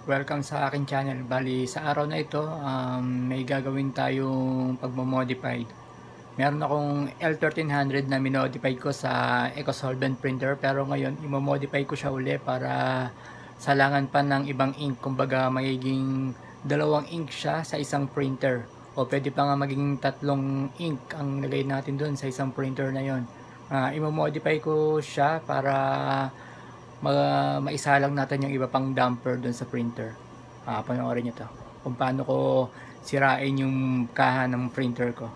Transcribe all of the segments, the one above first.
Welcome sa aking channel. Bali, sa araw na ito, may gagawin tayong pagmamodified. Meron akong L1300 na minodified ko sa EcoSolvent printer, pero ngayon, imamodify ko siya uli para salangan pa ng ibang ink. Kumbaga, magiging dalawang ink siya sa isang printer. O pwede pa nga maging tatlong ink ang lagay natin doon sa isang printer na yon. Imamodify ko siya para maisalang natin yung iba pang damper dun sa printer. Panoorin nyo to kung paano ko sirain yung kaha ng printer ko.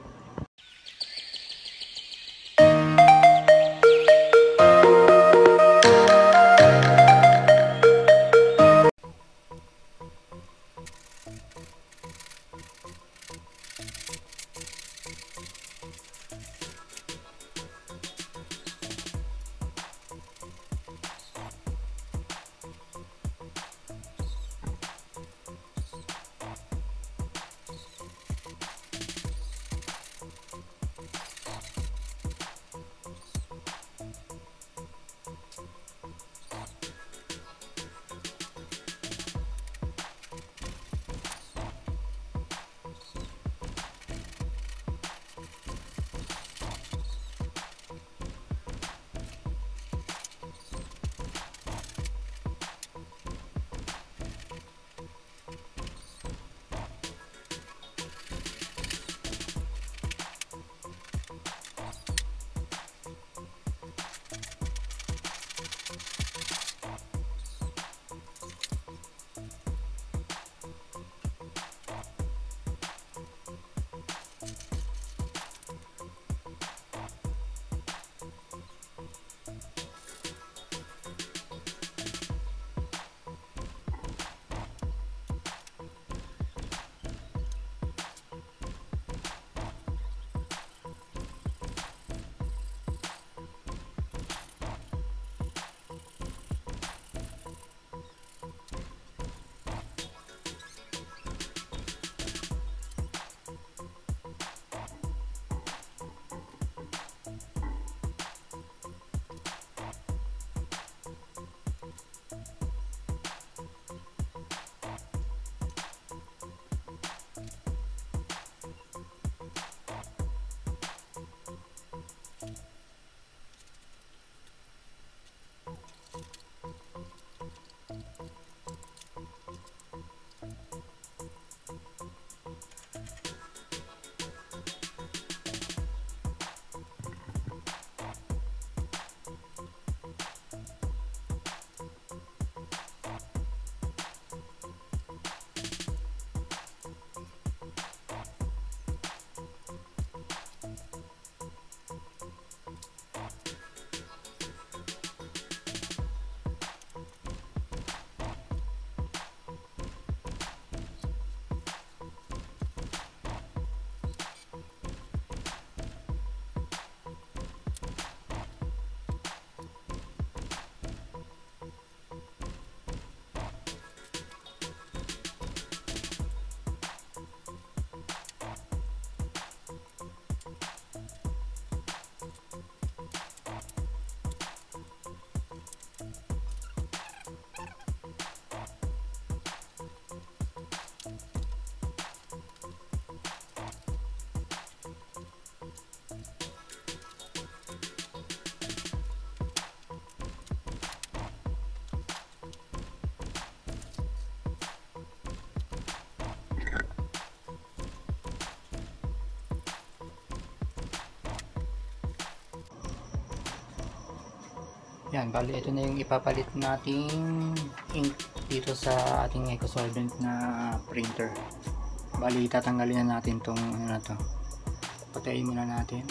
Yan, bali ito na yung ipapalit nating ink dito sa ating EcoSolvent na printer. Bali tatanggalin na natin tong ano na to. Patayin muna natin.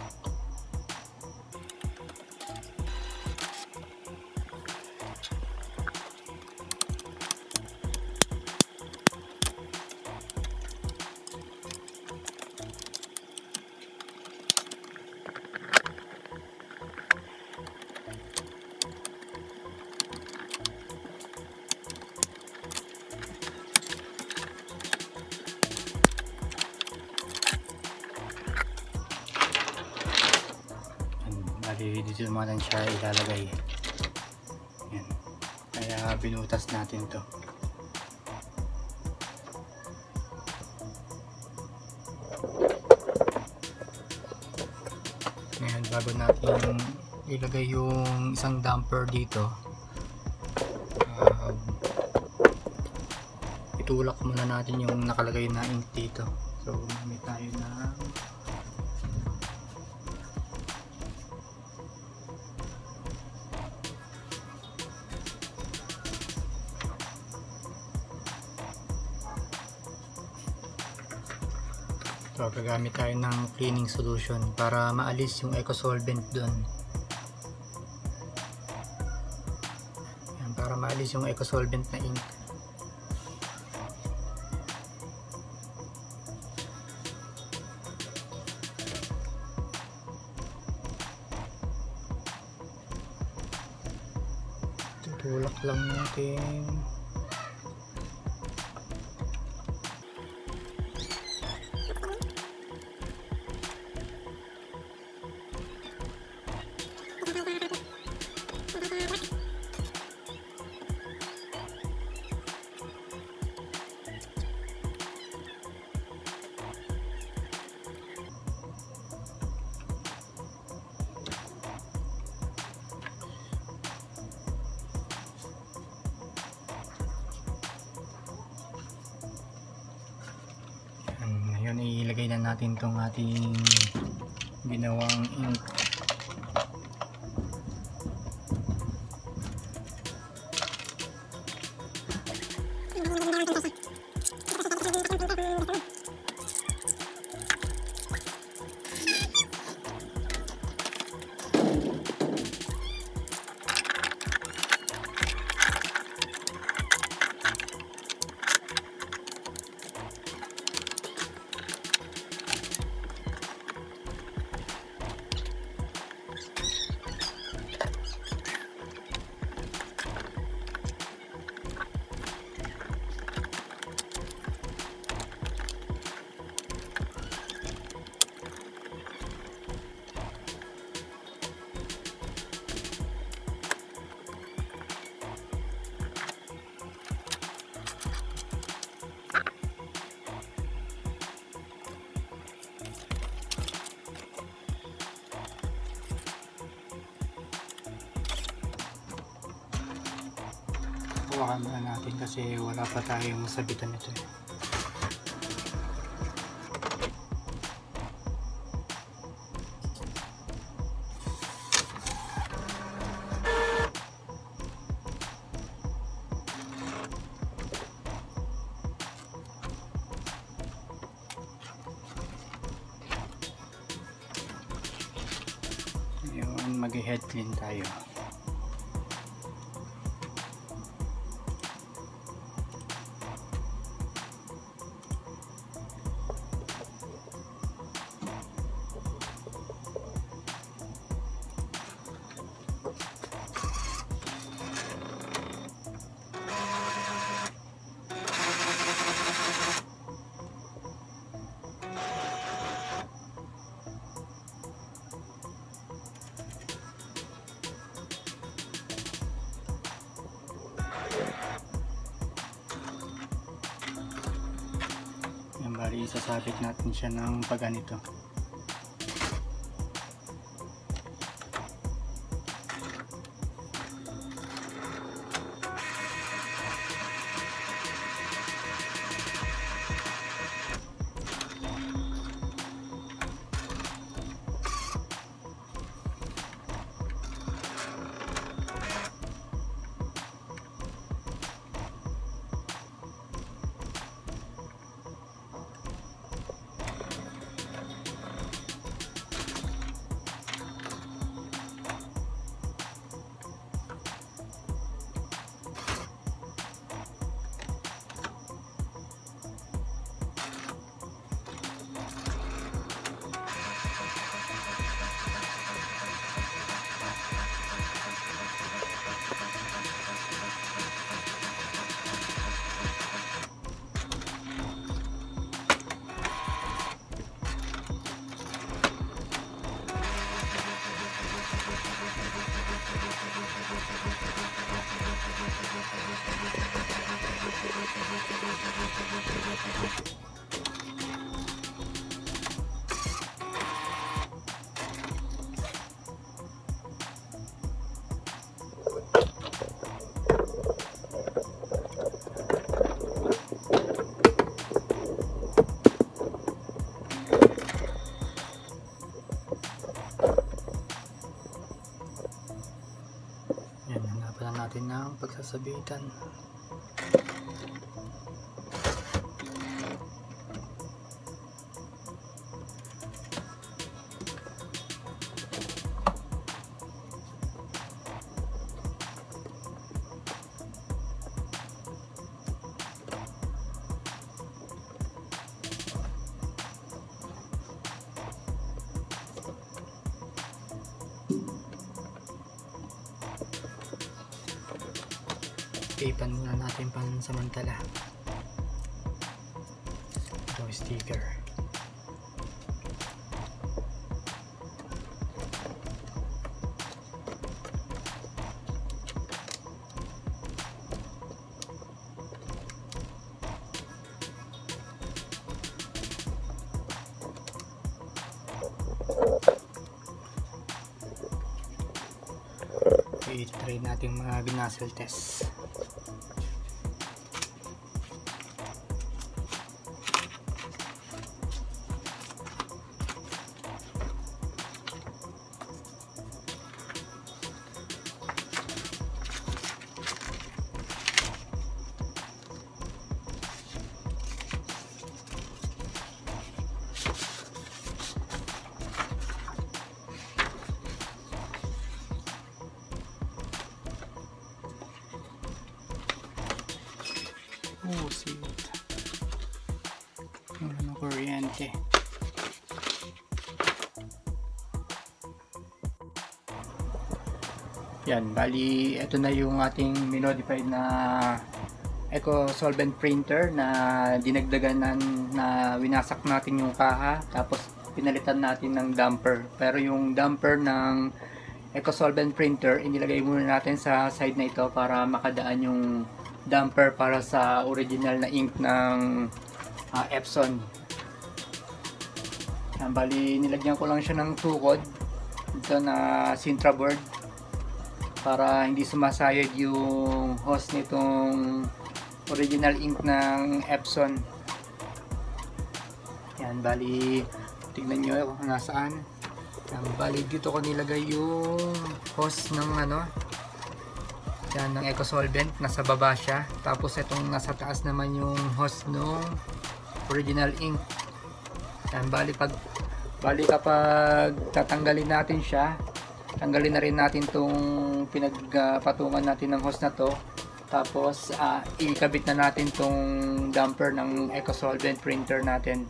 Bali dito naman siya ilalagay. Yan. Kaya binutas natin to. bago natin ilagay yung isang damper dito, itulak muna natin yung nakalagay na ink dito. So gamit tayo na gagamit tayo ng cleaning solution para maalis yung eco solvent dun. Yan, para maalis yung eco solvent na ink. Tutulak lang natin. Ngayon ilagay na natin tong ating ginawang ink. Hawakan muna natin kasi wala pa tayong sabitan nito. Ngayon mag-head clean tayo. Bali isasabit natin siya ng pagganito. sasabitan. Ipan muna natin pansamantala ito sticker. Okay, try natin mga ginasal test. Oh, shit. Wala na kuryente. Yan, bali ito na yung ating minodified na Eco Solvent printer na dinagdagan na winasak natin yung kaha, tapos pinalitan natin ng damper. Pero yung damper ng Eco Solvent printer inilagay muna natin sa side na ito para makadaan yung damper para sa original na ink ng Epson. Yan, bali nilagyan ko lang siya ng tukod dito na Sintra board para hindi sumasayad yung hose nitong original ink ng Epson. Yan, bali tignan nyo kung nasaan. Yan, bali dito ko nilagay yung hose ng yan, ng Eco Solvent, nasa baba siya. Tapos itong nasa taas naman yung hose ng original ink. Yan, bali kapag tatanggalin natin siya, tanggalin na rin natin tong pinagpatungan natin ng hose na to. Tapos ikabit na natin tong damper ng Eco Solvent printer natin.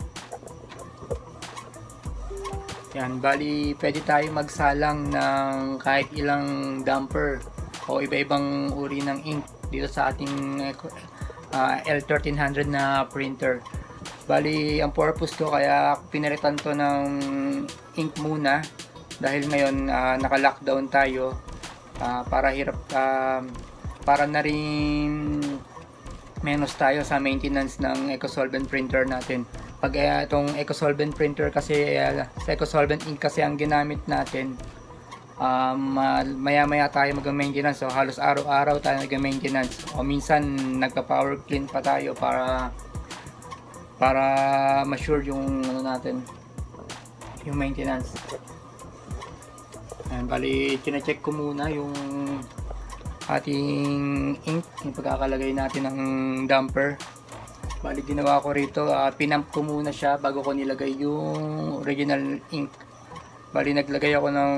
Yan, bali pwede tayo magsalang ng kahit ilang damper o iba-ibang uri ng ink dito sa ating L1300 na printer. Bali ang purpose ko kaya pinalitan to ng ink muna dahil ngayon naka-lockdown tayo, para na rin menos tayo sa maintenance ng Eco Solvent printer natin. Pag itong Eco Solvent printer kasi sa Eco Solvent ink kasi ang ginamit natin, maya-maya tayo mag-maintenance, so halos araw-araw tayo mag-maintenance, o minsan nagpa-power clean pa tayo para ma-sure yung natin, yung maintenance. Ayan, bali kina-check ko muna yung ating ink, yung pagkakalagay natin ng damper. Bali ginawa ko rito, pinamp ko muna siya bago ko nilagay yung original ink. Bali naglagay ako ng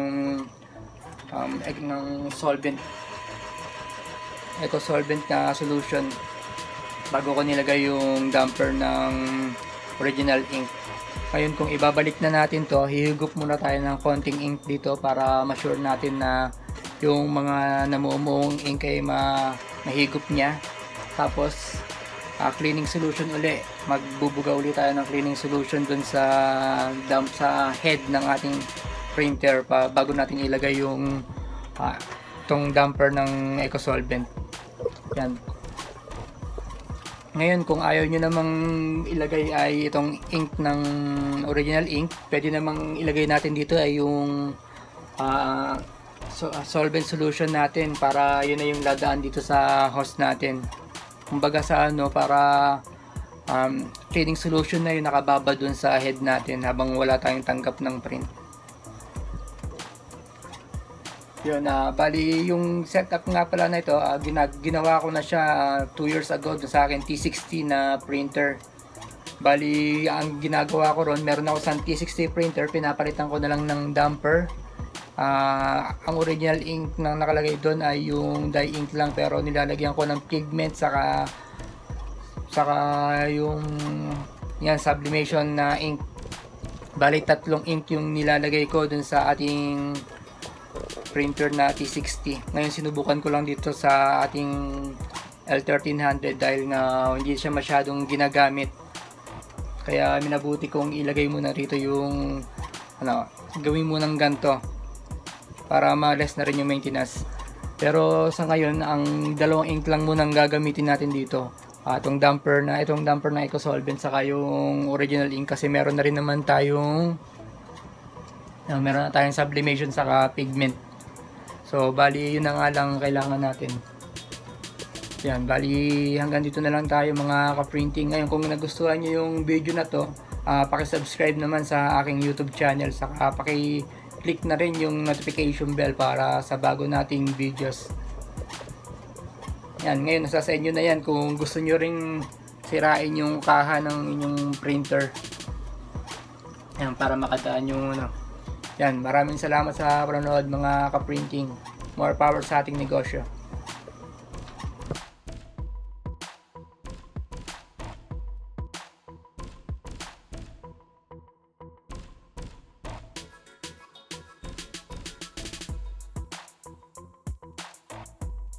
solvent, Eco Solvent na solution bago ko nilagay yung damper ng original ink. Ngayon kung ibabalik na natin to, hihigop muna tayo ng konting ink dito para ma-sure natin na yung mga namumuong ink ay mahigop niya. Tapos cleaning solution uli, magbubuga uli tayo ng cleaning solution dun sa head ng ating printer bago natin ilagay yung itong damper ng Eco Solvent. Yan. Ngayon kung ayaw nyo namang ilagay ay itong ink ng original ink, pwede namang ilagay natin dito ay yung solvent solution natin para yun na yung ladaan dito sa hose natin. Kumbaga sa para cleaning solution na yung nakababa dun sa head natin habang wala tayong tanggap ng print. Yun, bali yung setup nga pala na ito, ginawa ko na siya 2 years ago sa akin T60 na printer. Bali, ang ginagawa ko ron, meron ako sa T60 printer, pinapalitan ko na lang ng damper. Ang original ink na nakalagay doon ay yung dye ink lang, pero nilalagyan ko ng pigment saka yung yan, sublimation na ink. Bali, 3 ink yung nilalagay ko dun sa ating printer na T60. Ngayon sinubukan ko lang dito sa ating L1300 dahil nga hindi siya masyadong ginagamit. Kaya minabuti kong ilagay muna rito yung gawin mo ng ganto para ma-less na rin yung maintenance. Pero sa ngayon, ang 2 ink lang muna ang gagamitin natin dito. Itong damper na EcoSolvent saka yung original ink, kasi meron na rin naman tayong sublimation saka pigment. So bali yun na nga lang kailangan natin. Yan, bali hanggang dito na lang tayo mga ka-printing. Ngayon, kung nagustuhan nyo yung video na to, paki-subscribe naman sa aking YouTube channel, saka paki-click na rin yung notification bell para sa bago nating videos. Yan, ngayon nasa sa inyo na yan kung gusto nyo ring sirain yung kaha ng inyong printer. Yan, para makadaan yung Yan, maraming salamat sa panonood mga ka-printing. More power sa ating negosyo.